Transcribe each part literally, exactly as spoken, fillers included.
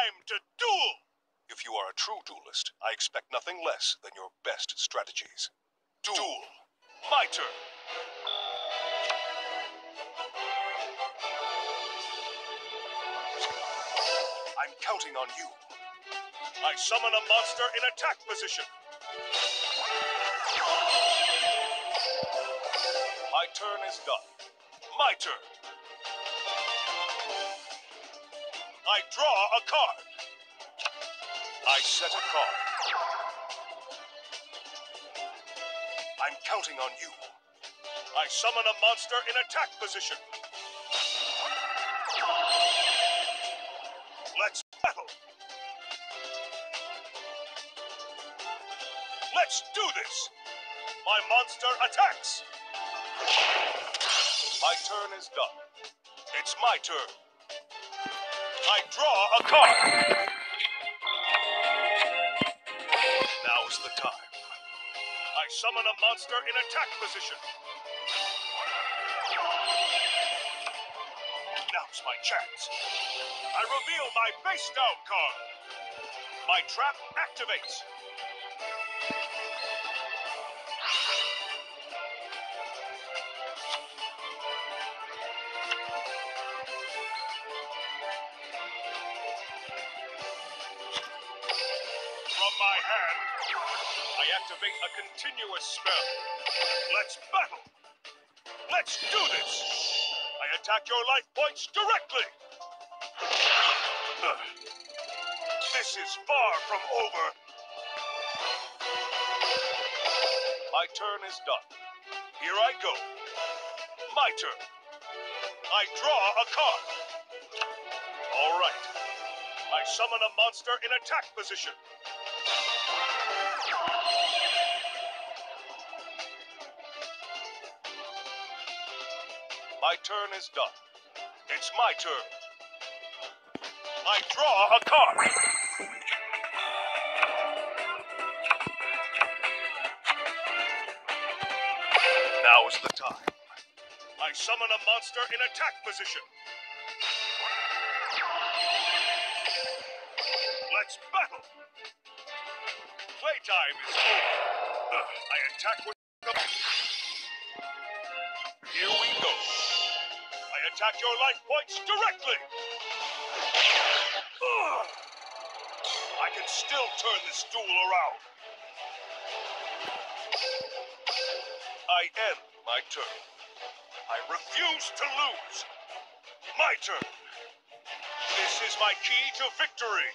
time to duel! If you are a true duelist, I expect nothing less than your best strategies. Duel. Duel. My turn. I'm counting on you. I summon a monster in attack position. My turn is done. My turn. I draw a card. I set a card. I'm counting on you. I summon a monster in attack position. Let's battle. Let's do this. My monster attacks. My turn is done. It's my turn. I draw a card. Now's the time. I summon a monster in attack position. Now's my chance. I reveal my face down card. My trap activates. From my hand, I activate a continuous spell. Let's battle. Let's do this. I attack your life points directly. Ugh. This is far from over. My turn is done. Here I go. My turn. I draw a card. All right. I summon a monster in attack position. My turn is done. It's my turn. I draw a card. Now is the time. I summon a monster in attack position. Let's battle. Playtime is over. Ugh, I attack with the... Here we go. I attack your life points directly. Ugh. I can still turn this duel around. I end my turn. I refuse to lose. My turn. This is my key to victory.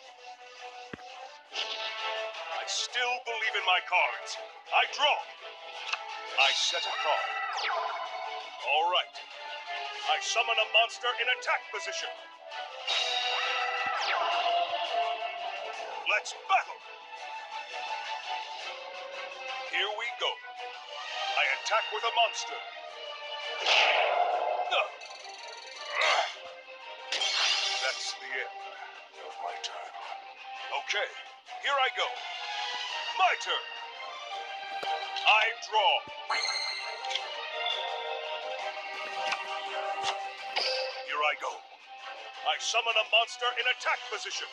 I still believe in my cards. I draw. I set a card. All right. I summon a monster in attack position. Let's battle. Here we go. I attack with a monster. That's the end of my turn. Okay, here I go. My turn. I draw. Here I go. I summon a monster in attack position.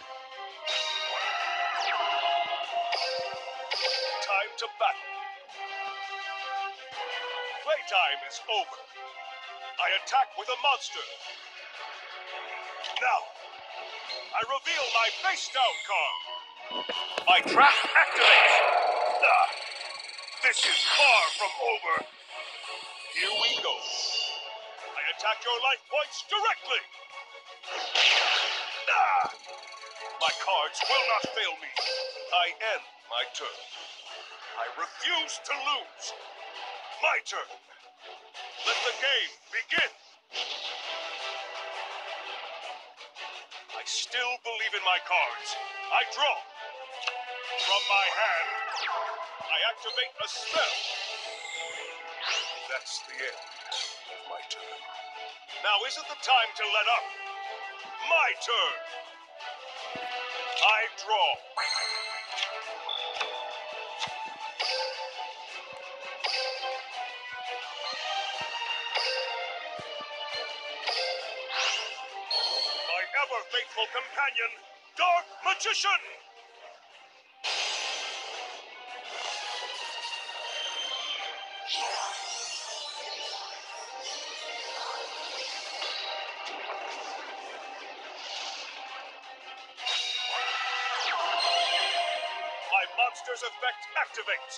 Time to battle. Playtime is over. I attack with a monster. Now, I reveal my face down card. My trap activates. Ah, this is far from over. Here we go. I attack your life points directly. Ah, my cards will not fail me. I end my turn. I refuse to lose. My turn. Let the game begin. I still believe in my cards. I draw. From my hand, I activate a spell. That's the end of my turn. Now isn't the time to let up. My turn. I draw. My ever-faithful companion Dark Magician! My monster's effect activates.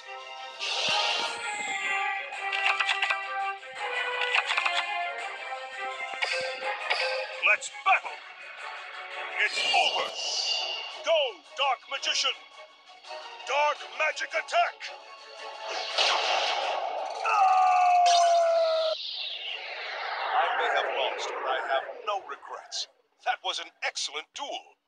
Let's battle! It's over! Go, Dark Magician! Dark Magic Attack! I may have lost, but I have no regrets. That was an excellent duel.